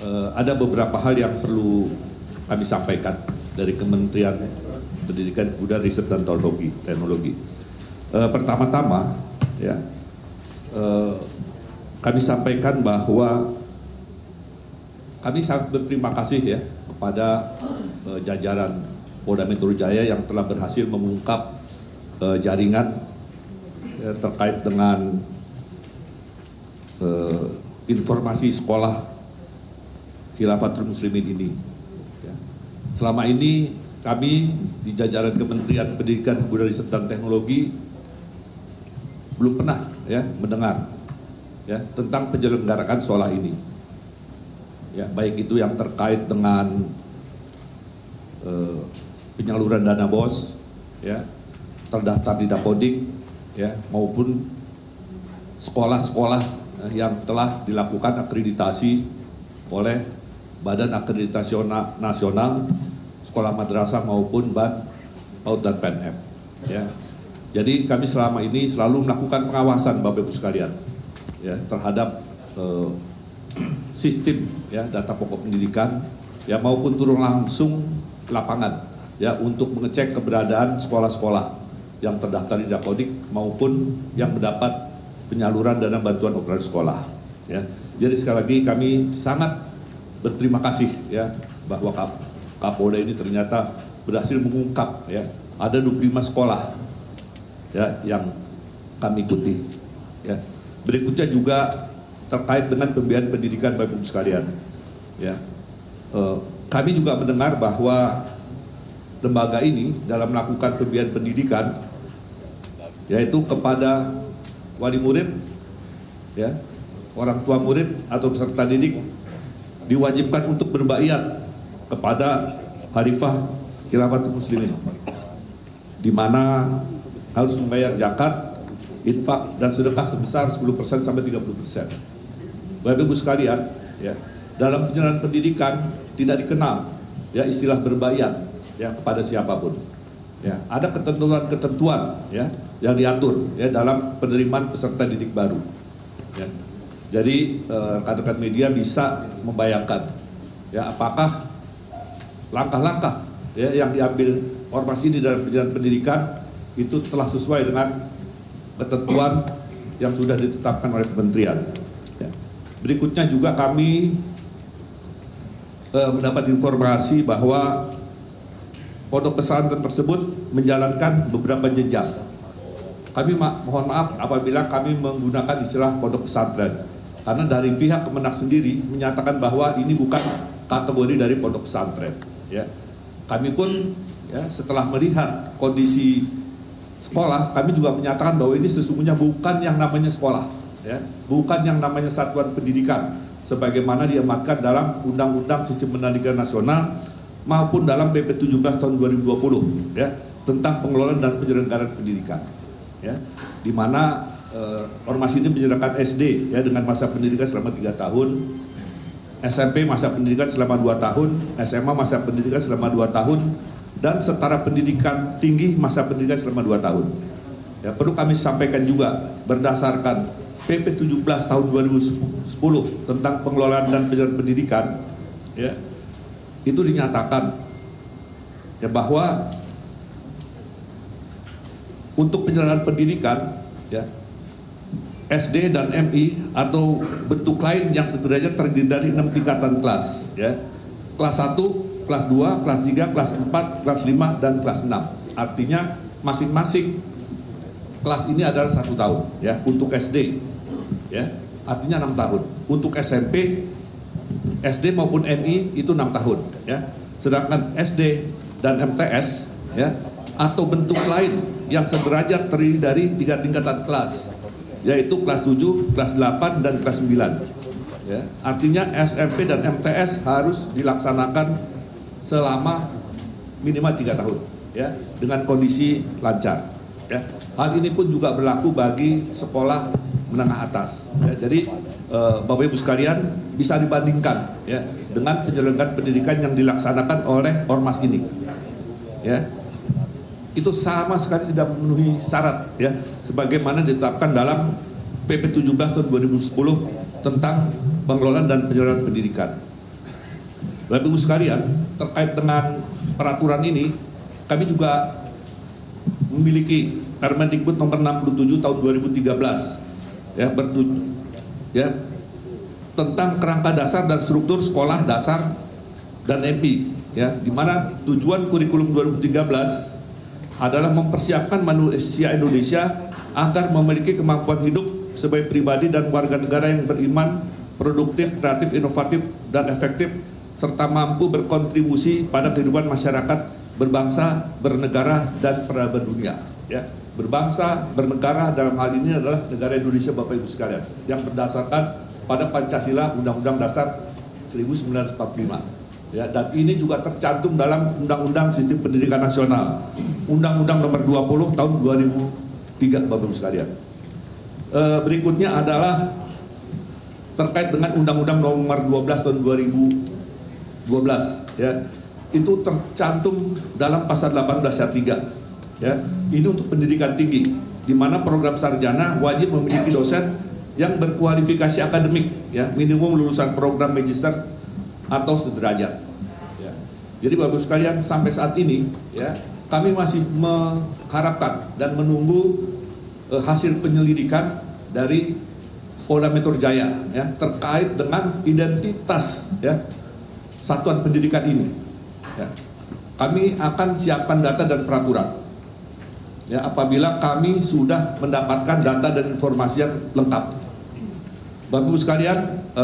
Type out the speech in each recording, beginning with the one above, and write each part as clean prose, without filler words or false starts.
ada beberapa hal yang perlu kami sampaikan dari Kementerian Pendidikan, Kebudayaan, Riset dan Teknologi. Pertama-tama, ya, kami sampaikan bahwa kami sangat berterima kasih ya kepada jajaran Polda Metro Jaya yang telah berhasil mengungkap jaringan terkait dengan informasi sekolah Khilafatul Muslimin ini. Ya. Selama ini kami di jajaran Kementerian Pendidikan, Kebudayaan, Riset dan Teknologi belum pernah ya mendengar ya tentang penyelenggaraan sekolah ini. Ya, baik itu yang terkait dengan penyaluran dana BOS, ya, terdaftar di Dapodik, ya, maupun sekolah-sekolah yang telah dilakukan akreditasi oleh Badan Akreditasi Nasional, Sekolah Madrasah maupun BAN, PAUD dan PNF. Ya. Jadi kami selama ini selalu melakukan pengawasan Bapak Ibu sekalian ya, terhadap sistem ya data pokok pendidikan ya maupun turun langsung ke lapangan ya untuk mengecek keberadaan sekolah-sekolah yang terdaftar di Dapodik maupun yang mendapat penyaluran dana bantuan operasi sekolah ya. Jadi sekali lagi kami sangat berterima kasih ya bahwa Kapolda ini ternyata berhasil mengungkap ya ada 25 sekolah ya yang kami ikuti ya. Berikutnya juga terkait dengan pembiayaan pendidikan Bapak Ibu sekalian ya. Kami juga mendengar bahwa lembaga ini dalam melakukan pembiayaan pendidikan yaitu kepada wali murid ya, orang tua murid atau peserta didik diwajibkan untuk berbayat kepada Khalifah Khilafatul Muslimin, di mana harus membayar zakat, infak dan sedekah sebesar 10% sampai 30%. Bapak Ibu sekalian, ya, dalam penyelenggaraan pendidikan tidak dikenal ya istilah berbayat ya kepada siapapun. Ya, ada ketentuan-ketentuan ya yang diatur ya dalam penerimaan peserta didik baru. Ya. Jadi rekan-rekan media bisa membayangkan ya apakah langkah-langkah ya yang diambil ormas ini dalam perjalanan pendidikan itu telah sesuai dengan ketentuan yang sudah ditetapkan oleh kementerian. Ya. Berikutnya juga kami mendapat informasi bahwa pondok pesantren tersebut menjalankan beberapa jenjang. Kami mohon maaf apabila kami menggunakan istilah pondok pesantren, karena dari pihak Kemenak sendiri menyatakan bahwa ini bukan kategori dari pondok pesantren. Ya. Kami pun ya, setelah melihat kondisi sekolah, kami juga menyatakan bahwa ini sesungguhnya bukan yang namanya sekolah, ya, bukan yang namanya satuan pendidikan, sebagaimana diamatkan dalam Undang-Undang Sistem Pendidikan Nasional maupun dalam PP 17 tahun 2020 ya tentang pengelolaan dan penyelenggaraan pendidikan ya, di mana ormas ini menyerahkan SD ya dengan masa pendidikan selama 3 tahun, SMP masa pendidikan selama 2 tahun, SMA masa pendidikan selama 2 tahun, dan setara pendidikan tinggi masa pendidikan selama 2 tahun. Ya, perlu kami sampaikan juga berdasarkan PP 17 tahun 2010 tentang pengelolaan dan penyelenggaraan pendidikan ya, itu dinyatakan ya bahwa untuk penyelenggaraan pendidikan ya SD dan MI atau bentuk lain yang sederajat terdiri dari 6 tingkatan kelas ya. Kelas 1, kelas 2, kelas 3, kelas 4, kelas 5 dan kelas 6. Artinya masing-masing kelas ini adalah 1 tahun ya untuk SD ya. Artinya 6 tahun. Untuk SMP, SD maupun MI itu 6 tahun ya. Sedangkan SD dan MTS ya atau bentuk lain yang sederajat terdiri dari 3 tingkatan kelas, yaitu kelas 7, kelas 8 dan kelas 9 ya. Artinya SMP dan MTS harus dilaksanakan selama minimal 3 tahun ya dengan kondisi lancar ya. Hal ini pun juga berlaku bagi sekolah menengah atas ya. Jadi Bapak Ibu sekalian bisa dibandingkan ya dengan penyelenggaraan pendidikan yang dilaksanakan oleh ormas ini ya, itu sama sekali tidak memenuhi syarat ya sebagaimana ditetapkan dalam PP 17 tahun 2010 tentang pengelolaan dan penyelenggaraan pendidikan. Bapak Ibu sekalian, terkait dengan peraturan ini, kami juga memiliki Permendikbud nomor 67 tahun 2013 tentang kerangka dasar dan struktur sekolah dasar dan MP, di mana tujuan kurikulum 2013 adalah mempersiapkan manusia Indonesia agar memiliki kemampuan hidup sebagai pribadi dan warga negara yang beriman, produktif, kreatif, inovatif, dan efektif, serta mampu berkontribusi pada kehidupan masyarakat, berbangsa, bernegara, dan peradaban dunia. Berbangsa, bernegara dalam hal ini adalah negara Indonesia, Bapak Ibu sekalian, yang berdasarkan pada Pancasila, Undang-Undang Dasar 1945. Dan ini juga tercantum dalam Undang-Undang Sistem Pendidikan Nasional, Undang-Undang nomor 20 tahun 2003, Bapak Ibu sekalian. Berikutnya adalah terkait dengan Undang-Undang nomor 12 tahun 2012. Itu tercantum dalam pasal 18 ayat 3. Ini untuk pendidikan tinggi, di mana program sarjana wajib memiliki dosen yang berkualifikasi akademik, minimum lulusan program magister atau sederajat. Jadi Bapak Ibu sekalian, sampai saat ini kami masih mengharapkan dan menunggu hasil penyelidikan dari Polda Metro Jaya terkait dengan identitas satuan pendidikan ini. Kami akan siapkan data dan peraturan apabila kami sudah mendapatkan data dan informasi yang lengkap. Bapak Ibu sekalian,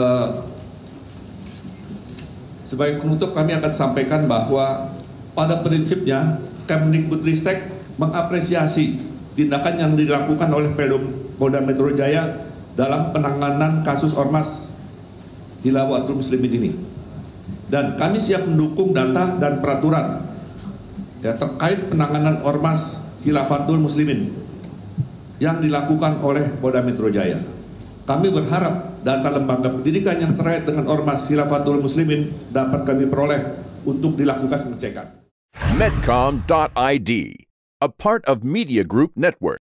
sebagai penutup kami akan sampaikan bahwa pada prinsipnya Kemdikbudristek mengapresiasi tindakan yang dilakukan oleh Polda Metro Jaya dalam penanganan kasus ormas Khilafatul Muslimin ini. Dan kami siap mendukung data dan peraturan terkait penanganan ormas Khilafatul Muslimin yang dilakukan oleh Polda Metro Jaya. Kami berharap data lembaga pendidikan yang terkait dengan ormas Khilafatul Muslimin dapat kami peroleh untuk dilakukan pengecekan. Medcom.id, a part of Media Group Network.